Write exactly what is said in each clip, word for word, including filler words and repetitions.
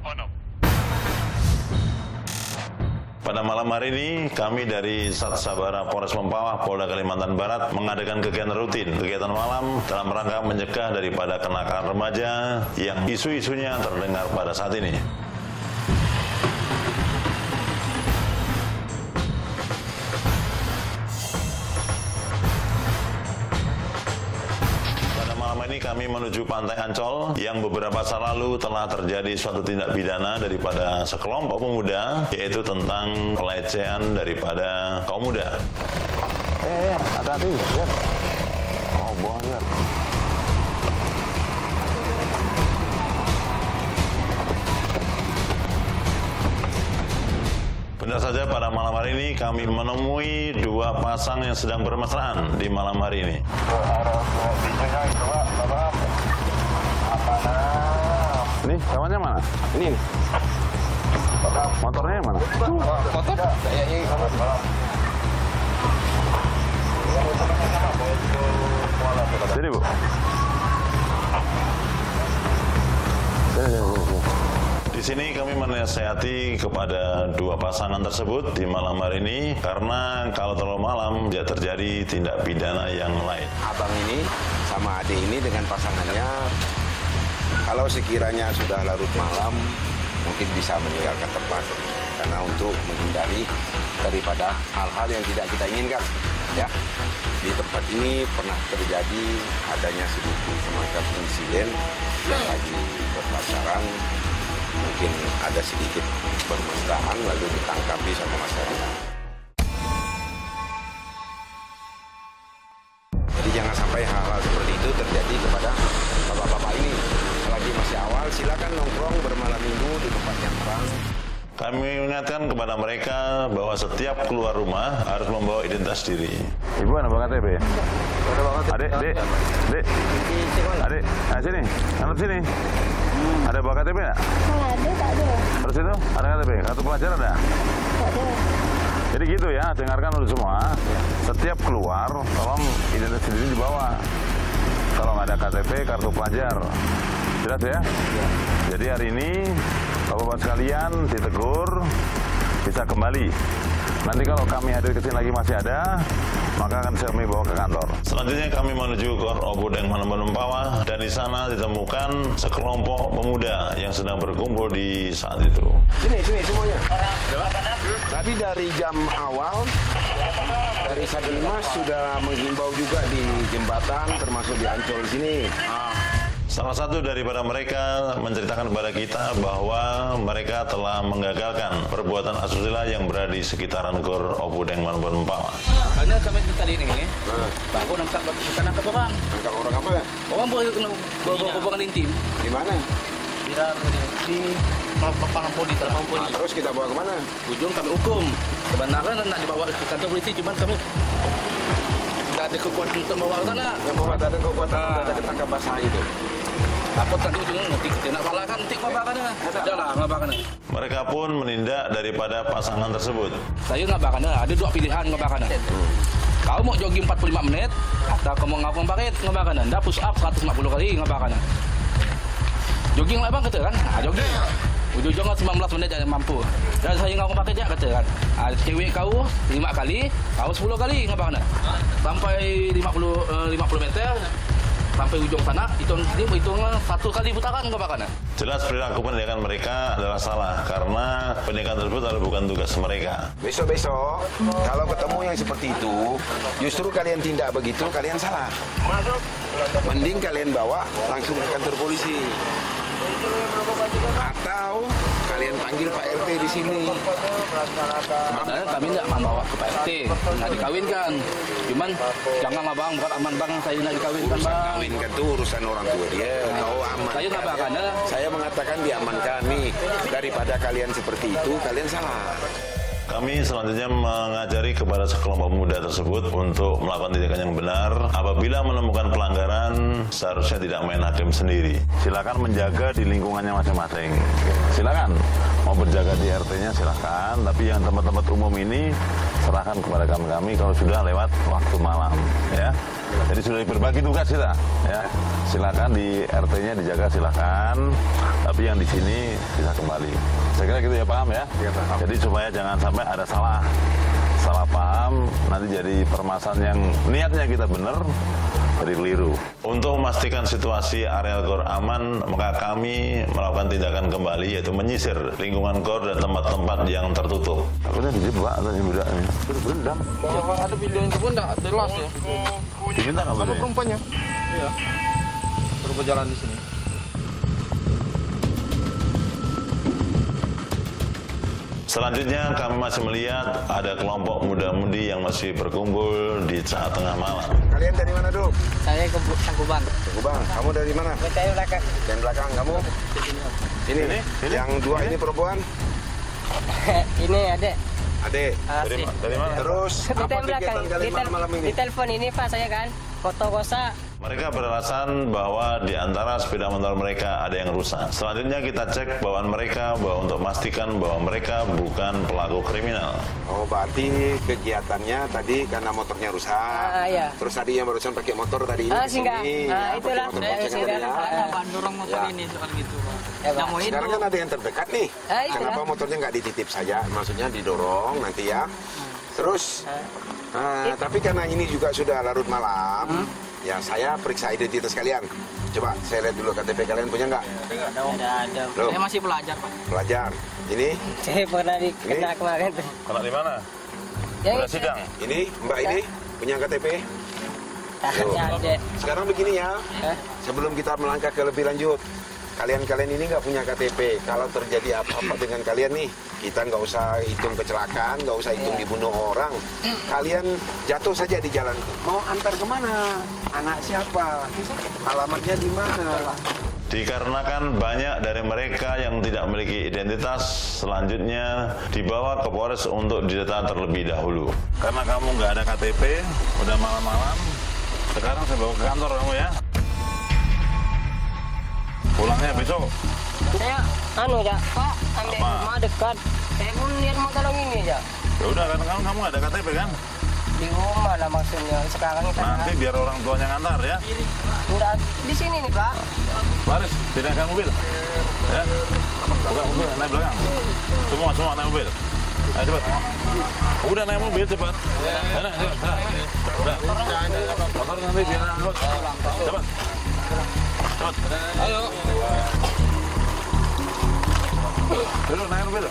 Pada malam hari ini, kami dari Sat Sabara Polres Mempawah, Polda Kalimantan Barat mengadakan kegiatan rutin, kegiatan malam dalam rangka mencegah daripada kenakalan remaja yang isu-isunya terdengar pada saat ini. Ini kami menuju Pantai Ancol yang beberapa saat lalu telah terjadi suatu tindak pidana daripada sekelompok pemuda, yaitu tentang pelecehan daripada kaum muda. Eh, hati-hati, ya. Oh, bohong, ya. Benar saja, pada malam hari ini kami menemui dua pasang yang sedang bermesraan di malam hari ini. Ini kawannya mana? Ini. Motornya yang mana? Motor? Sini, Bu. Di sini kami menasihati kepada dua pasangan tersebut di malam hari ini karena kalau terlalu malam tidak terjadi tindak pidana yang lain. Abang ini sama adik ini dengan pasangannya, kalau sekiranya sudah larut malam, mungkin bisa meninggalkan tempat karena untuk menghindari daripada hal-hal yang tidak kita inginkan. Ya, di tempat ini pernah terjadi adanya sedikit semacam insiden yang lagi berpacaran. Mungkin ada sedikit permasalahan lalu ditangkapi sama masyarakat. Jadi jangan sampai hal-hal seperti itu terjadi kepada bapak-bapak ini. Selagi masih awal, silakan nongkrong bermalam minggu di tempat yang terang. Kami mengingatkan kepada mereka bahwa setiap keluar rumah harus membawa identitas diri. Ibu ada bawa K T P? Ada bawa K T P. Adik, dek, dek, adik, nah sini, anut sini. Ada bawa K T P nggak? Ada, tak ada. Terus itu, ada K T P? Kartu pelajar ada? Tak ada. Jadi gitu ya, dengarkan dulu semua. Setiap keluar, tolong identitas diri dibawa. Kalau nggak ada K T P, kartu pelajar. Jelas ya? Ya. Jadi hari ini, Bapak-Bapak sekalian ditegur, bisa kembali. Nanti kalau kami hadir ke sini lagi masih ada, maka akan kami bawa ke kantor. Selanjutnya kami menuju ke Obudeng Mempawah dan di sana ditemukan sekelompok pemuda yang sedang berkumpul di saat itu. Sini, sini semuanya. Tadi dari jam awal, dari Sadelimas sudah menghimbau juga di jembatan, termasuk di Ancol sini. Salah satu daripada mereka menceritakan kepada kita bahwa mereka telah menggagalkan perbuatan asusila yang berada di sekitaran Gor Obudeng Mempawah. Karena kami tadi ini, Bang, nangkap kita nangkap orang. Nangkap orang apa ya? Orang boleh bawa hubungan intim. Di mana? Di lapangan poli, lapangan poli. Nah, terus kita bawa kemana? Ujung kami hukum. Kebenaran nak dibawa ke kantor polisi, cuman kami tidak ada kekuatan untuk membawa ke sana. Yang membuat ada kekuatan untuk ada ketangkap basah itu. Takut nanti ujungnya nanti kita nak balakan, nanti ngabakannya. Sudahlah, ngabakannya. Mereka pun menindak daripada pasangan tersebut. Saya ngabakannya, ada dua pilihan ngabakannya. Kau mau jogging empat puluh lima menit, atau kau mau ngapung paket ngabakannya. Dah push up seratus lima puluh kali ngabakannya. Jogging lah bang kata kan, ah, jogging. Ujung-ujungnya sembilan belas menit jangan mampu. Dan saya ngapung paket je kata kan. Ah, cewek kau lima kali, kau sepuluh kali ngabakannya. Sampai lima puluh, lima puluh meter. Sampai ujung sana, hitung hitung satu kali putaran ngabakannya. Jelas perilaku pendidikan mereka adalah salah karena pendidikan tersebut adalah bukan tugas mereka. Besok-besok, kalau ketemu yang seperti itu, justru kalian tindak begitu, kalian salah. Mending kalian bawa langsung ke kantor polisi. Atau kalian panggil Pak R T di sini. Sebenarnya kami tidak mau bawa ke Pak R T, nak dikawinkan. Cuman jangan lah bang, bukan aman bang, saya nak dikawinkan Urusan bang. kawinkan itu urusan orang tua dia. Kau aman. Saya nggak bahkan, ya. Saya mengatakan diamankan nih. Daripada kalian seperti itu, kalian salah. Kami selanjutnya mengajari kepada sekelompok pemuda tersebut untuk melakukan tindakan yang benar. Apabila menemukan pelanggaran, seharusnya tidak main hakim sendiri. Silakan menjaga di lingkungannya masing-masing. Silakan mau berjaga di R T-nya silakan, tapi yang tempat-tempat umum ini serahkan kepada kami-kami kalau sudah lewat waktu malam, ya. Jadi sudah berbagi tugas kita, ya. Silakan di R T-nya dijaga, silakan. Tapi yang di sini bisa kembali. Saya kira gitu ya, paham ya? Ya, paham. Jadi supaya jangan sampai ada salah, salah paham, nanti jadi permasalahan yang niatnya kita benar, jadi keliru. Untuk memastikan situasi areal gor aman, maka kami melakukan tindakan kembali, yaitu menyisir lingkungan gor dan tempat-tempat yang tertutup. Takutnya dijebak atau nyudak ini. Berendam. Kalau ada video yang pun enggak jelas ya. Diminta nggak boleh? Perempuannya. Iya. Baru berjalan di sini. Selanjutnya kami masih melihat ada kelompok muda-mudi yang masih berkumpul di saat tengah malam. Kalian dari mana, Duk? Saya ke Tangkuban. Tangkuban. Kamu dari mana? Saya belakang. Dan belakang kamu? Ini, Ini? yang dua ini perempuan? Ini adek. Adek. Dari, Asli. dari mana? Terus Di apa tel belakang. kegiatan kalian Di, tel malam ini? di telepon ini Pak saya kan. Foto kosa. Mereka beralasan bahwa di antara sepeda motor mereka ada yang rusak. Selanjutnya kita cek bawaan mereka bahwa untuk memastikan bahwa mereka bukan pelaku kriminal. Oh, berarti kegiatannya tadi karena motornya rusak. Ah, iya. Terus tadi yang barusan pakai motor tadi ini Ah, ke sini. singgah. Ah, ya, itulah. pakai motor Saya boncengan singgah. tadi ya. Ah, Pak dorong motor Ya. ini soal gitu Pak. Ya, Pak. Yang mau itu Sekarang kan ada yang terdekat nih. Ah, itulah. Kenapa motornya nggak dititip saja? Maksudnya didorong nanti ya. Terus, ah, tapi karena ini juga sudah larut malam, ya saya periksa identitas kalian. Coba saya lihat dulu K T P kalian punya nggak? ada ada. Loh. Saya masih pelajar Pak. Pelajar. Ini, Saya pernah dikena kemarin tuh. Kena di mana? Yang Udah sidang. ini Mbak ini punya K T P. tahannya adek. Sekarang begini ya, Hah? sebelum kita melangkah ke lebih lanjut, kalian-kalian ini nggak punya K T P. Kalau terjadi apa-apa dengan kalian nih, kita nggak usah hitung kecelakaan, nggak usah hitung dibunuh orang. Kalian jatuh saja di jalan. Mau antar kemana? Anak siapa? Alamatnya di mana? Dikarenakan banyak dari mereka yang tidak memiliki identitas, selanjutnya dibawa ke Polres untuk didata terlebih dahulu. Karena kamu nggak ada K T P, udah malam-malam, sekarang saya bawa ke kantor kamu ya. Pulangnya besok. Saya anu ya, Pak, ambil Apa? rumah dekat. Saya pun lihat mau tolong ini aja. Ya udah kan kamu kamu nggak ada K T P kan? Di rumah lah maksudnya. Sekarang kita Nanti biar orang tuanya ngantar ya. udah di sini nih, Pak. Baris, pindahkan mobil. Ya. Buka mobil, naik belakang. Semua semua naik mobil. Ayo cepat. Udah naik mobil cepat. Ya, naik, cepat. Udah. Motor nanti biar angkut. Cepat. Cepat. Ayo. Dulu naik mobil.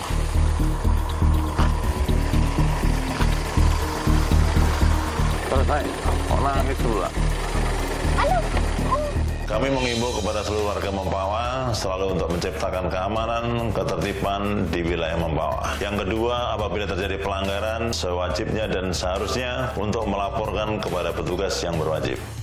Selesai. Oh, nangis dulu lah. Kami mengimbau kepada seluruh warga Mempawah selalu untuk menciptakan keamanan, ketertiban di wilayah Mempawah. Yang kedua, apabila terjadi pelanggaran, sewajibnya dan seharusnya untuk melaporkan kepada petugas yang berwajib.